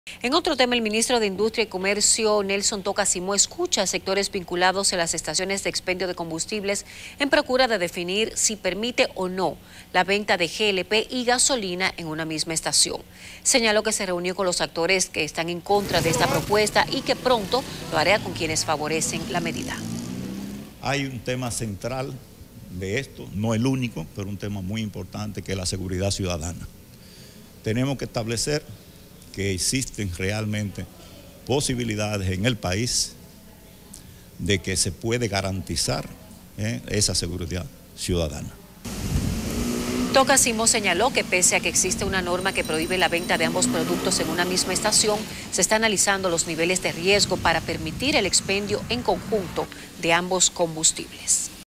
En otro tema, el ministro de Industria y Comercio, Nelson Toca Simó, escucha a sectores vinculados a las estaciones de expendio de combustibles en procura de definir si permite o no la venta de GLP y gasolina en una misma estación. Señaló que se reunió con los actores que están en contra de esta propuesta y que pronto lo hará con quienes favorecen la medida. Hay un tema central de esto, no el único, pero un tema muy importante, que es la seguridad ciudadana. Tenemos que establecer que existen realmente posibilidades en el país de que se puede garantizar esa seguridad ciudadana. Toca Simó señaló que pese a que existe una norma que prohíbe la venta de ambos productos en una misma estación, se está analizando los niveles de riesgo para permitir el expendio en conjunto de ambos combustibles.